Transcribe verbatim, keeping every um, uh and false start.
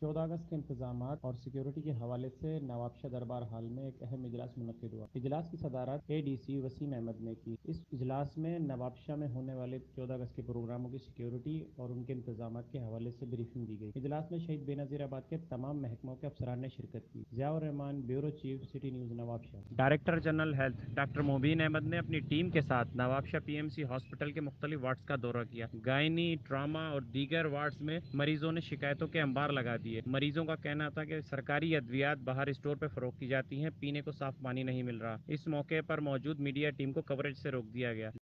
चौदह अगस्त के इंतजामात और सिक्योरिटी के हवाले से नवाबशाह दरबार हाल में एक अहम इजलास मुनक्किद हुआ। इजलास की सदारत A D C Waseem Ahmed ने की। इस इजलास में नवाबशाह में होने वाले चौदह अगस्त के प्रोग्रामों की सिक्योरिटी और उनके इंतजामात के हवाले से ब्रीफिंग दी गई। इजलास में शहीद बेनजीराबाद के तमाम महकमों के अफसरान ने शिरकत की। Ziaur Rahman, bureau chief, city news, Nawabshah. Director general health doctor Mobeen Ahmed ने अपनी टीम के साथ नवाबशाह पीएमसी हॉस्पिटल के मुख्तलिफ वार्ड्स का दौरा किया। गायनी, ट्रामा और दीगर वार्ड्स में मरीजों ने शिकायतों के अंबार लगा दिए। मरीजों का कहना था कि सरकारी अद्वियात बाहर स्टोर पर फरोख्त की जाती हैं, पीने को साफ पानी नहीं मिल रहा। इस मौके पर मौजूद मीडिया टीम को कवरेज से रोक दिया गया।